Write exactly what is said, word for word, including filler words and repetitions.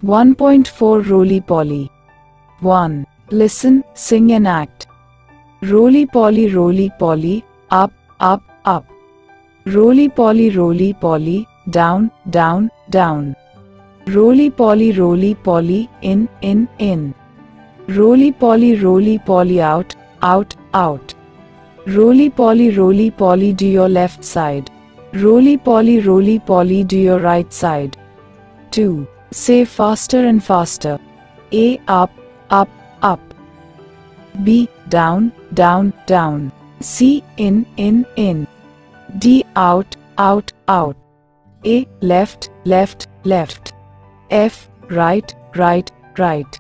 one point four Roly-Poly. one. Listen, sing and act. Roly-Poly, Roly-Poly, up, up, up. Roly-Poly, Roly-Poly, down, down, down. Roly-Poly, Roly-Poly, in, in, in. Roly-Poly, Roly-Poly, out, out, out. Roly-Poly, Roly-Poly, do your left side. Roly-Poly, Roly-Poly, do your right side. two. Say faster and faster. A, up, up, up. B, down, down, down. C, in, in, in. D, out, out, out. A, left, left, left. F, right, right, right.